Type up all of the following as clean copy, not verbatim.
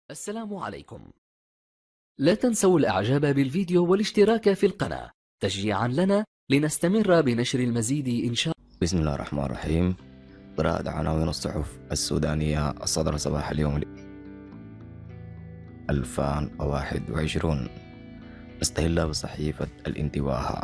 السلام عليكم. لا تنسوا الإعجاب بالفيديو والاشتراك في القناة تشجيعا لنا لنستمر بنشر المزيد إن شاء الله. بسم الله الرحمن الرحيم. قراءة عناوين الصحف السودانية الصادرة صباح اليوم 2021. استهل بصحيفة الانتباه.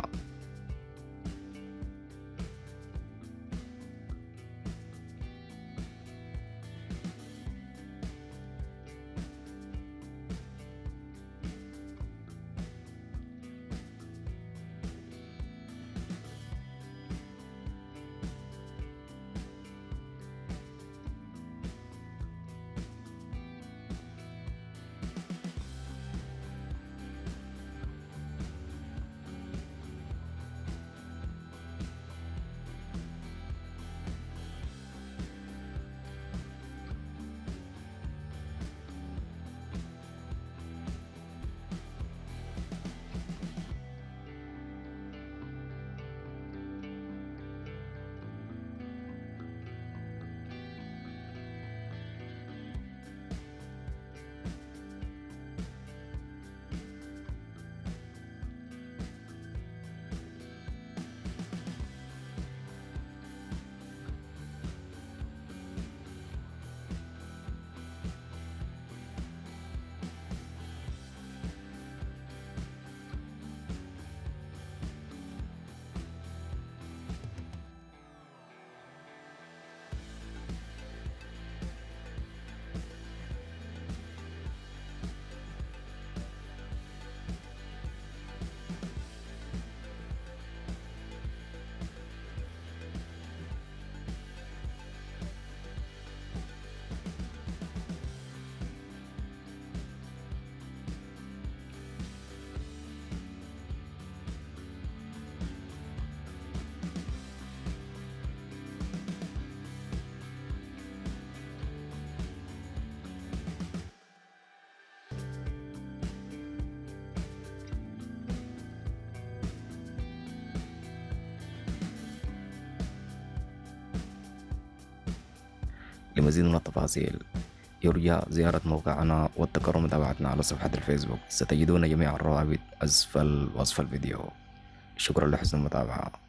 لمزيد من التفاصيل يرجى زيارة موقعنا والتكرم متابعتنا على صفحة الفيسبوك. ستجدون جميع الروابط أسفل وصف الفيديو. شكرا لحسن المتابعة.